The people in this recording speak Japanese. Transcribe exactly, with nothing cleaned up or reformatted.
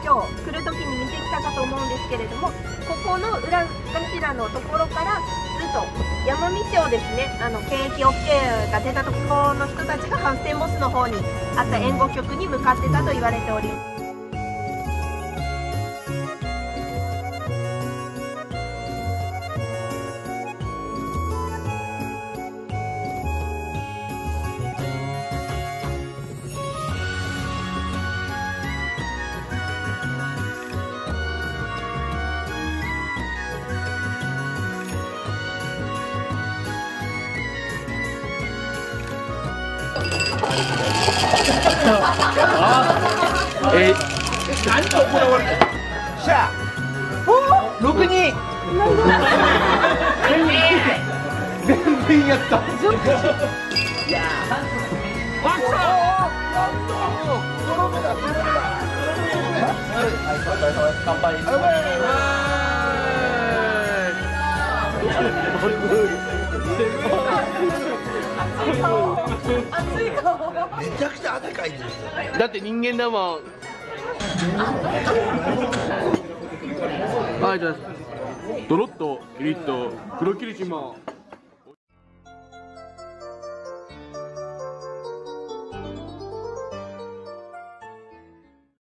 ょう来る時に見てきたかと思うんですけれども、ここの裏頭のところからずっと山道をですね、あの検疫 オーケー が出たところの人たちがハウステンボスの方にあった援護局に向かってたと言われております。 え、何と行われた？しゃあ、ろくにん。全然やった。いやー、わっさー。乾杯。めちゃくちゃ汗かいてる。だって人間だもん。はい、じゃあドロッとキリッと黒霧島。